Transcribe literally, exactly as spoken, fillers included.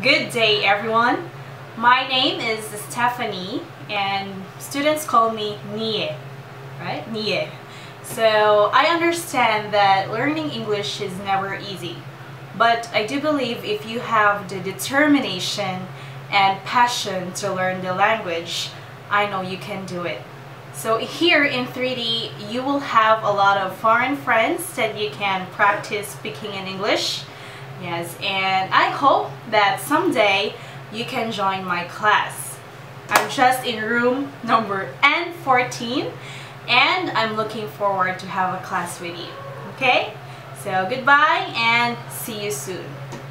Good day, everyone. My name is Stephanie, and students call me Nie, right? Nie. So I understand that learning English is never easy, but I do believe if you have the determination and passion to learn the language, I know you can do it. So here in three D, you will have a lot of foreign friends that you can practice speaking in English. Yes, and I hope that someday you can join my class. I'm just in room number N fourteen, and I'm looking forward to have a class with you. Okay? So goodbye and see you soon.